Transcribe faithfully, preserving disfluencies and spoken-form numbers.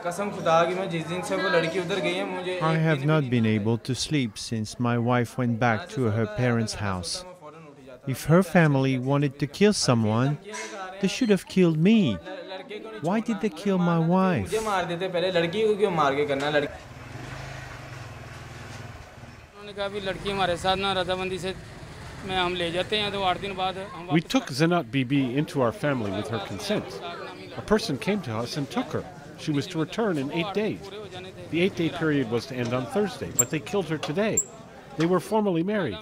I have not been able to sleep since my wife went back to her parents' house. If her family wanted to kill someone, they should have killed me. Why did they kill my wife? We took Zinat Bibi into our family with her consent. A person came to us and took her. She was to return in eight days. The eight-day period was to end on Thursday, but they killed her today. They were formally married.